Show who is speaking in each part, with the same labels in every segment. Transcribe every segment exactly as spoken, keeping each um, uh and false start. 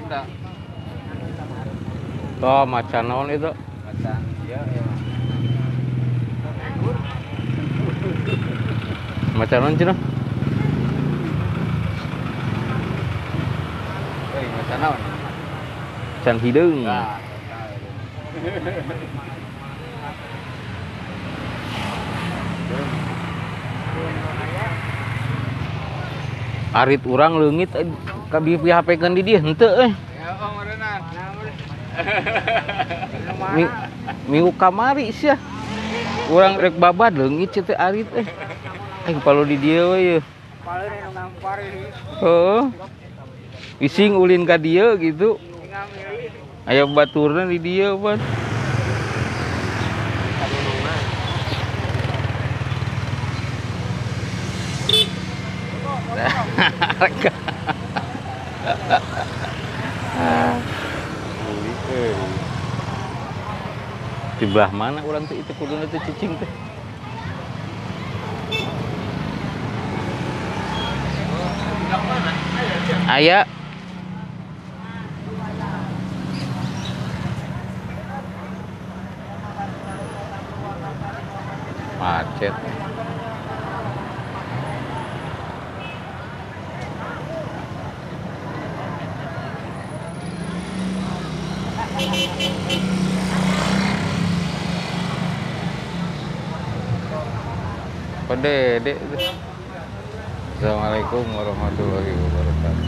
Speaker 1: enggak.
Speaker 2: Toh macan naon itu?
Speaker 1: Macan ya ya.
Speaker 2: Macan naon cenah?
Speaker 1: Euy, macan naon?
Speaker 2: Macan hideung.
Speaker 1: Nah.
Speaker 2: Arit urang leungit ka dihapekeun di dieu henteu euy.
Speaker 1: Ya, oh meureunna.
Speaker 2: Mi, minggu kamari sia. Urang rek babad leungit teh arit euy. Aing palu di dieu we ye.
Speaker 1: Paling nu ngampari.
Speaker 2: Heeh. Ising ulin ka dieu gitu.
Speaker 1: Tinggal milih.
Speaker 2: Aya baturna di dieu pan. Di belah mana orang tuh itu kuduna teh cicing teh? Aya. Macet. Pede, dek. Assalamualaikum warahmatullahi wabarakatuh.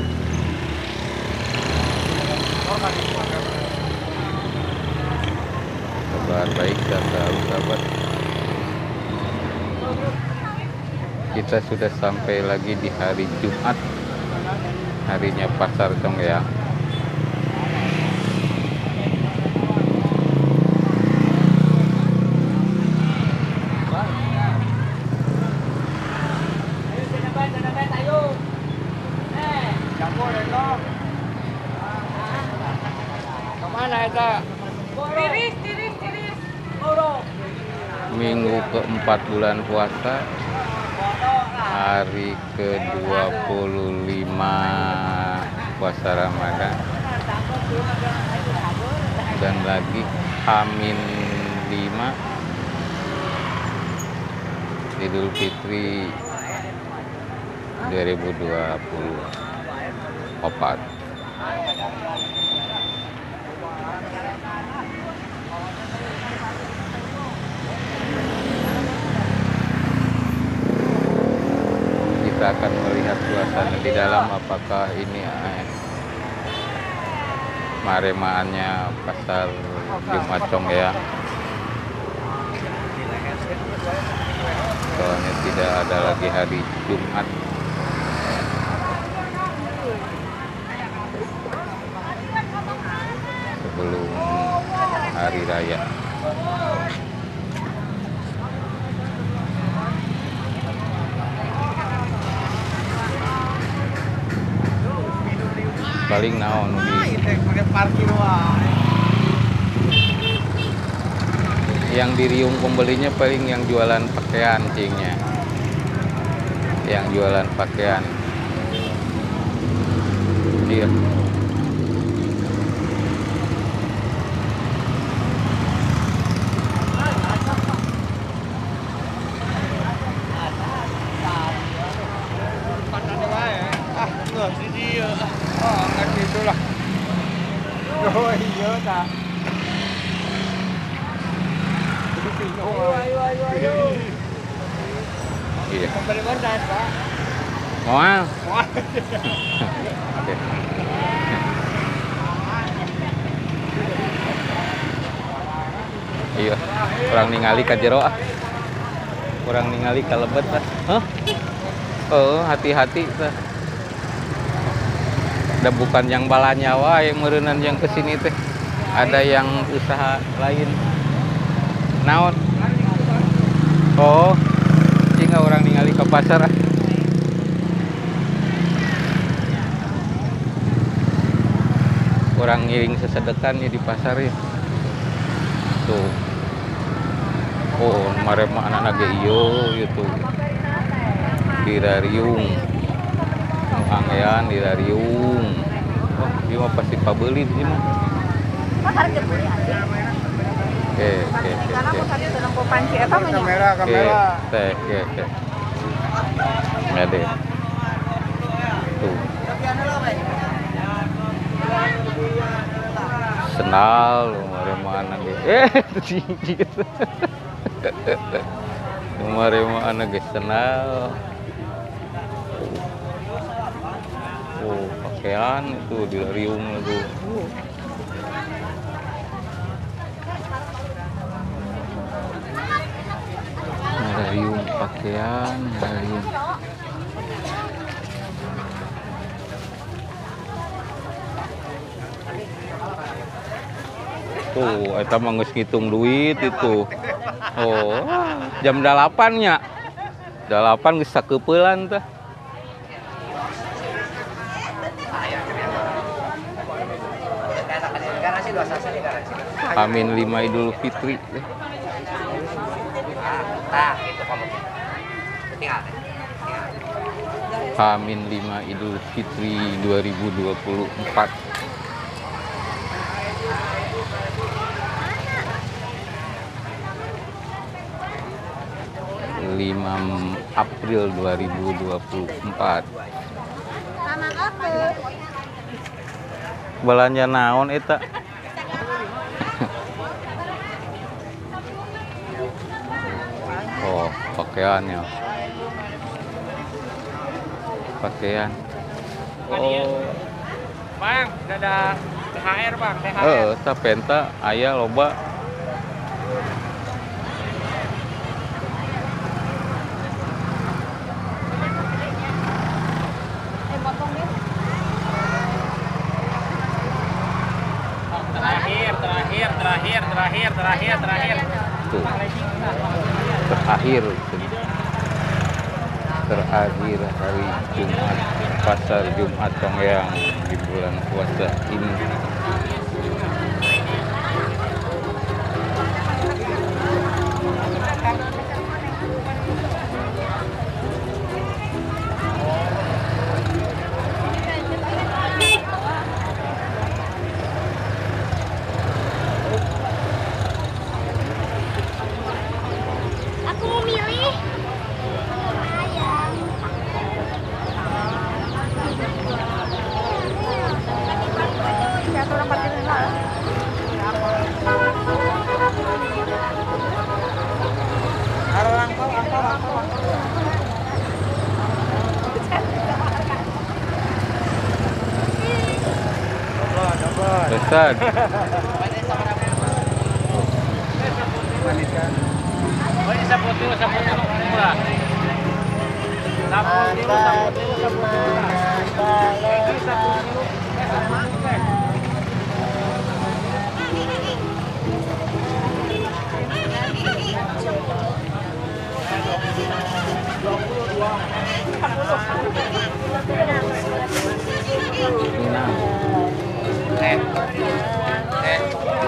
Speaker 2: Kabar baik dan selalu sahabat. Kita sudah sampai lagi di hari Jumat, harinya Pasar Congeyang. Minggu keempat bulan puasa, hari ke dua puluh lima puasa Ramadan, dan lagi Amin lima Idul Fitri dua ribu dua puluh empat. Kita akan melihat suasana di dalam, apakah ini eh, maremaannya Pasar Jumat Congeyang. Soalnya tidak ada lagi hari Jumat. Sebelum hari raya. Paling naon di yang diriung pembelinya paling yang jualan pakaian cingnya, yang jualan pakaian dia. Iya. Moal. Oke. Iya, kurang ningali ka jero ah. Kurang ningali ka lebet ah. Hah? Oh, hati-hati tah. Ada bukan yang bala nyawa yang meureunnan yang kesini teh. Ada yang usaha lain. Naon? Oh, sehingga orang ningali ke pasar. Orang ngiring sesedekan ya di pasar ya. Tuh. Oh, marema anak-anak ge ieu gitu. Di Rariung. Anggean di Rariung. Oh, mah pasti pabeli sih mah.
Speaker 3: Pak harga beli aja.
Speaker 2: Oke, oke, oke.
Speaker 3: Karena aku tadi sedang mau panci eta mah nya.
Speaker 1: Kamera,
Speaker 2: Oke,
Speaker 1: kamera.
Speaker 2: teh, oke, oke. Ya deh. Tuh. Senal, kemarin mana deh? Eh, tinggi gitu. Kemarin mana guys senal? Oh, pakaian itu di Riung itu. Riung pakaian, Riung. Tuh, eta mah geus ngitung duit itu. Oh, jam delapan nya. delapan geus sakeupelan teh. Amin lima Idul Fitri. Amin lima Idul Fitri dua ribu dua puluh empat. lima April dua ribu dua puluh empat.
Speaker 3: Sama aku.
Speaker 2: Belanja naon eta? Oh, pakaiannya. Pakaian. Oh.
Speaker 1: Bang, ada T H R bang, T H R.
Speaker 2: Eh, ta penta aya loba.
Speaker 3: Eh potong dia.
Speaker 1: Terakhir, terakhir, terakhir, terakhir, terakhir, terakhir.
Speaker 2: Tuh. Terakhir itu. Terakhir hari Jumat, pasar Jumat Tongyeang di bulan puasa ini.
Speaker 3: Aku mau milih. Orang parkir lah.
Speaker 1: Angkau, angkau, angkau.
Speaker 2: Besar.
Speaker 1: Oh ini sapu tilu, sapu tilu murah. Sapu tilu, sapu tilu, sapu tilu. Ini sapu tilu.
Speaker 2: Minang.
Speaker 1: Eh, eh.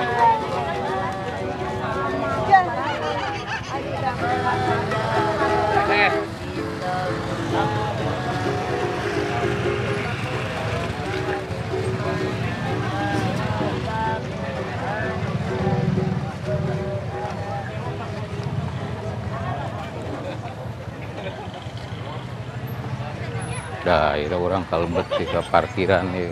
Speaker 1: Eh.
Speaker 2: Daerah orang kalebet di ke parkiran ya.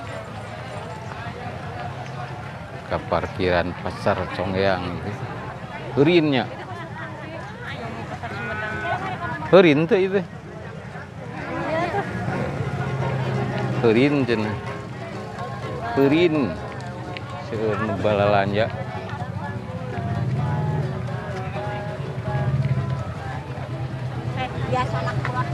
Speaker 2: Ke parkiran pasar Tongyeang itu. Heurinnya. Heurin teh itu. Heurin cenah. Heurin. Seueur nu balalanja.
Speaker 3: Biasa anak keluar.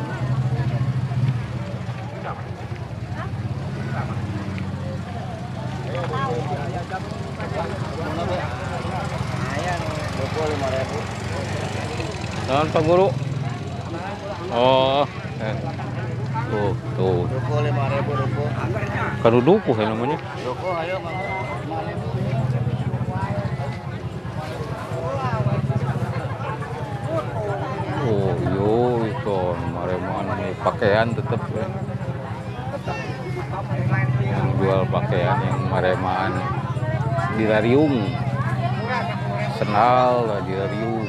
Speaker 2: Naon Pak Guru? Oh, eh. Tuh, tuh.
Speaker 1: Ruko lima ribu ruko.
Speaker 2: Kanu dukuh ya namanya.
Speaker 1: Ruko ayo Mang.
Speaker 2: Oh, yo itu mareman nih pakaian tetep ya. Yang jual pakaian yang maremaan dilariung. Sendal lah dilariung.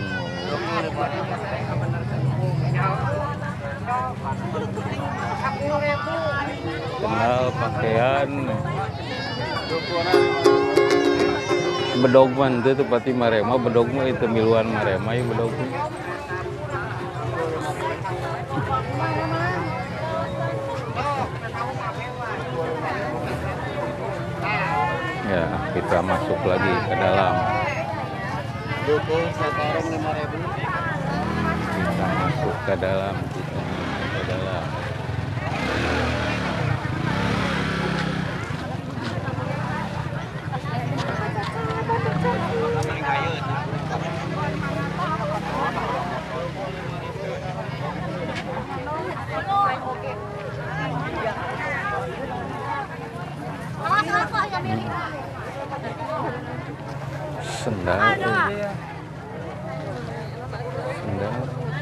Speaker 2: Sendal pakaian. Bedogman itu tepati marema, bedogma itu miluan marema ya bedogma. Ya, kita masuk lagi ke dalam. Kita masuk ke dalam, kita masuk ke dalam. Sendal. Sendal.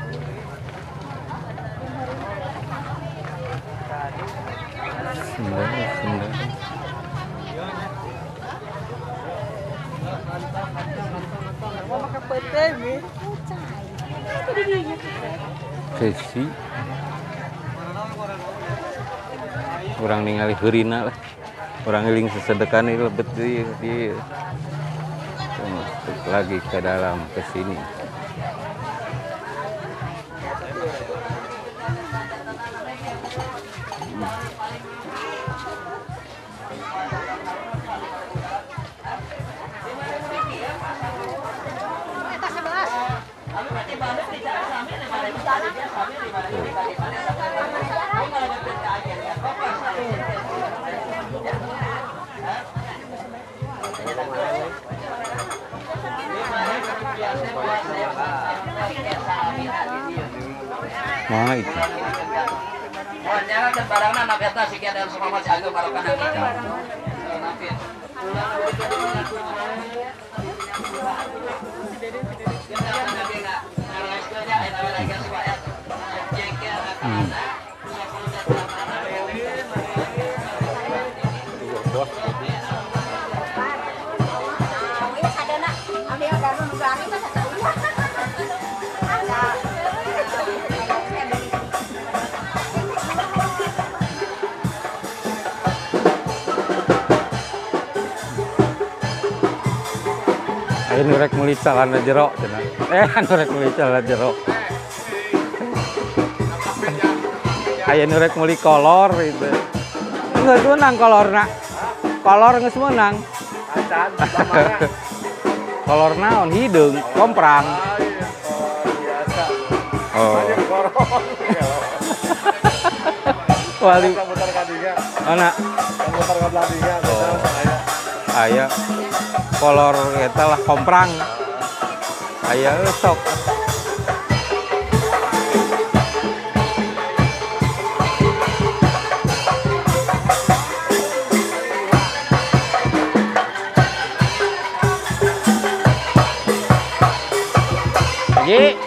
Speaker 2: Sendal, sendal. Sesi. Orang ningali heurina lah. Orang ngiling sesedekan itu lebet di, di masuk lagi ke dalam ke sini. Mana itu? Hmm. Ayo nurek meuli calana jero cenah. Eh nurek meuli calana jero. Ayo nurek meuli kolor itu. Geus meunang kolorna. Kolor geus meunang. Acan samana. Kolor naon hideung, komprang. Oh. Wali muter ka diga. Mana? Muter ka belah diga, aya. Aya. Kolor eta lah komprang. Aya sok. Ji.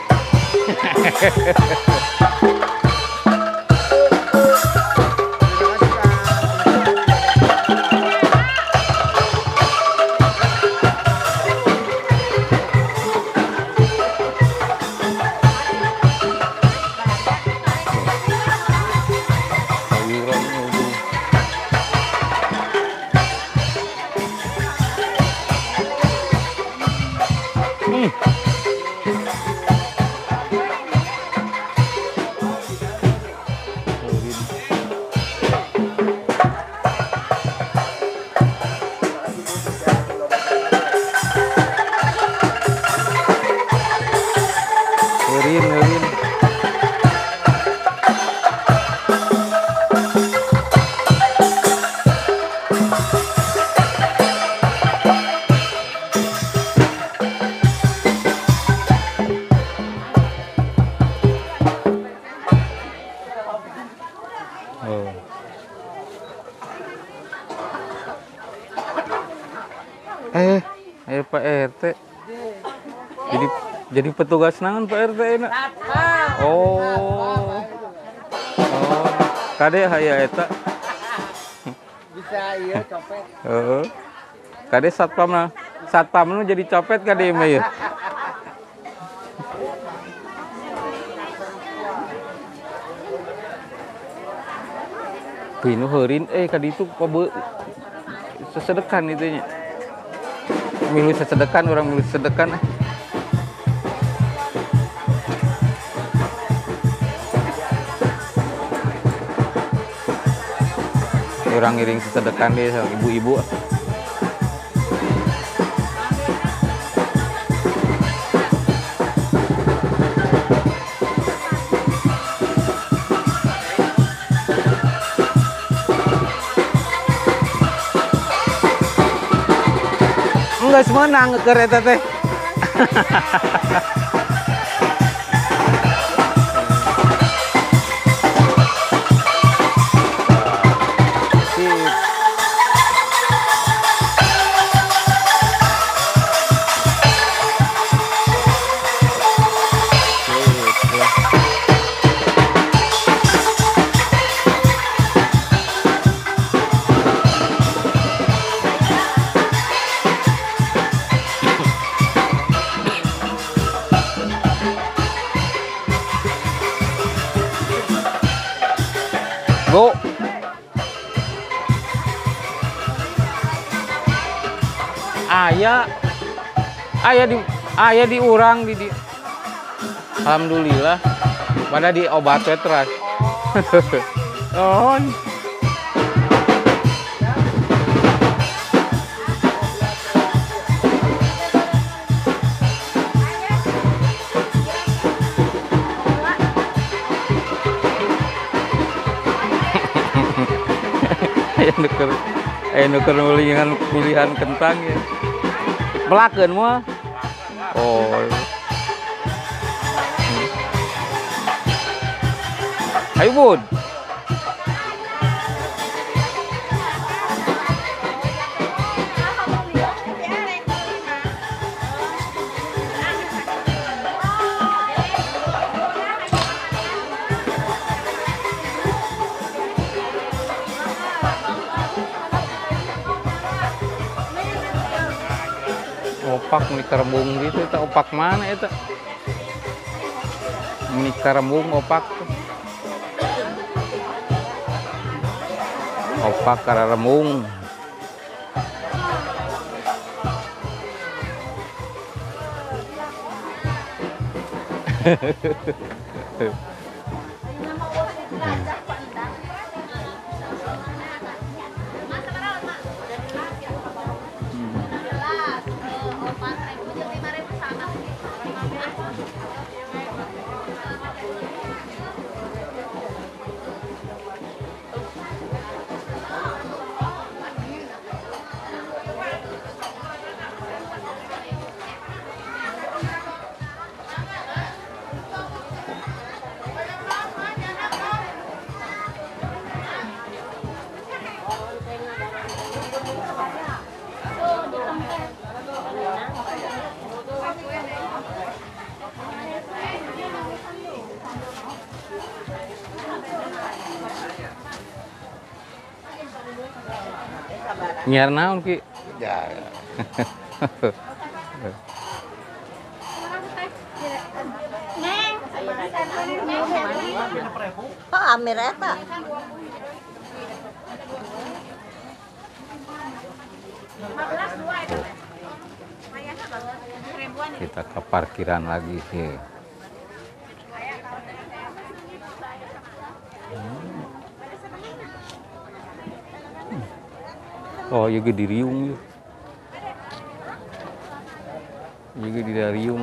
Speaker 2: Eh, eh Pak R T. Jadi jadi petugas naon Pak R T enak. Oh. Oh, kade hayya eta.
Speaker 1: Bisa iya copet.
Speaker 2: Heeh. Kade satpam na. Satpam nu jadi copet kade mah ya. Pinu heurin eh kadi itu pobe sesedekan itu nya. Milu sesedekan orang milu sesedekan. Orang ngiring sesedekan deh sama ibu-ibu. Enggak semenang ke kereta teh. Go. Ayah, ayah di, ayah di urang di, di. Alhamdulillah, pada di obat teras. Oh. Ayo nuker, ayo nuker pilihan pilihan kentang ya. Melakeun mah. Oh. Ayo bud. Opak menikah rembung gitu, itu opak mana itu? Menikah rembung opak tuh. Opak karena rembung. Nyiar naon ki?
Speaker 1: Ya. Oh, Amir eta.
Speaker 2: Kita ke parkiran lagi sih. Oh, iya di riung. Iya di riung.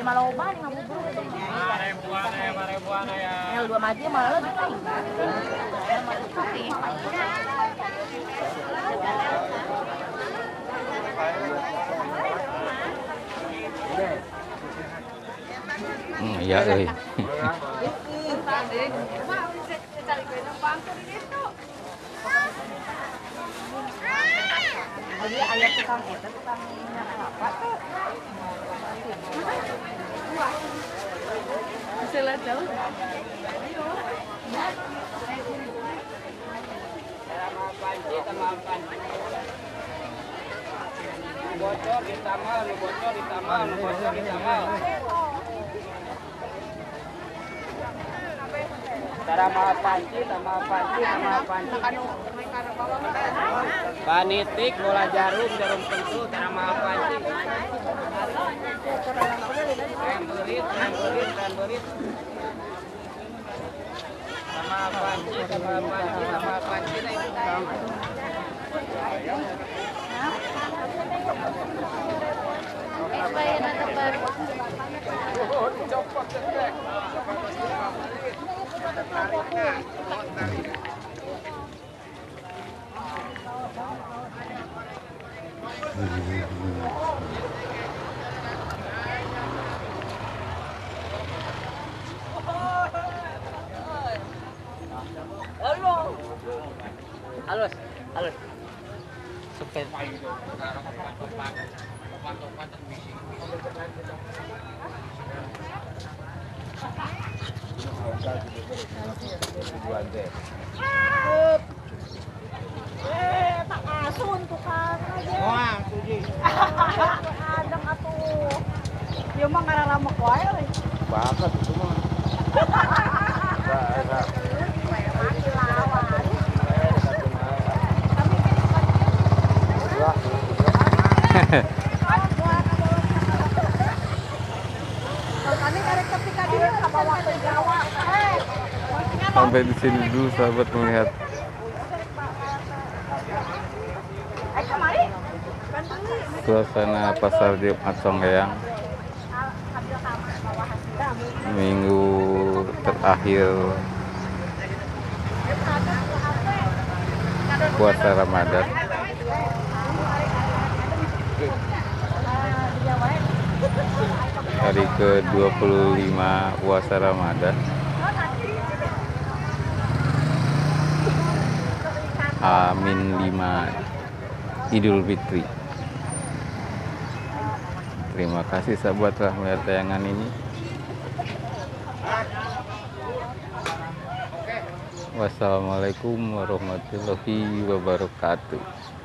Speaker 1: mah loba nih ngabubur.
Speaker 4: Ribuan ya, ribuan ya.
Speaker 1: Yang dua maju malah lebih tinggi.
Speaker 2: Hmm, iya euy.
Speaker 1: Jadi ayah tukang eta tukang minyak kelapa tuh. Bisa lihat jauh.
Speaker 4: Bocor ditambah, lu bocor ditambah, lu bocor ditambah. Cara mahal panci, tambah panci, tambah panci. Panitik, bola jarum, jarum pentul, cara mahal panci. Rem berit, rem berit, rem berit. Sama panci, sama panci, sama panci.
Speaker 3: Es bayan atau baru?
Speaker 4: Halus, halus.
Speaker 2: Supaya
Speaker 1: Eh, tak asun tukang aja.
Speaker 4: Wah, suji.
Speaker 1: Adang atuh. Ieu mah ngaran lama wae we.
Speaker 4: Bakat itu mah.
Speaker 1: Mati lawan. Kami karek ketika dia bawa ke Jawa. Eh,
Speaker 2: sampai di sini dulu sahabat melihat
Speaker 1: eh kemari. Bantu
Speaker 2: suasana pasar Jumat Songheang
Speaker 1: ambil kamar bawah hasil.
Speaker 2: minggu terakhir puasa Ramadan hari ke dua puluh lima puasa Ramadan. Amin lima Idul Fitri. Terima kasih sahabat telah melihat tayangan ini. Wassalamualaikum warahmatullahi wabarakatuh.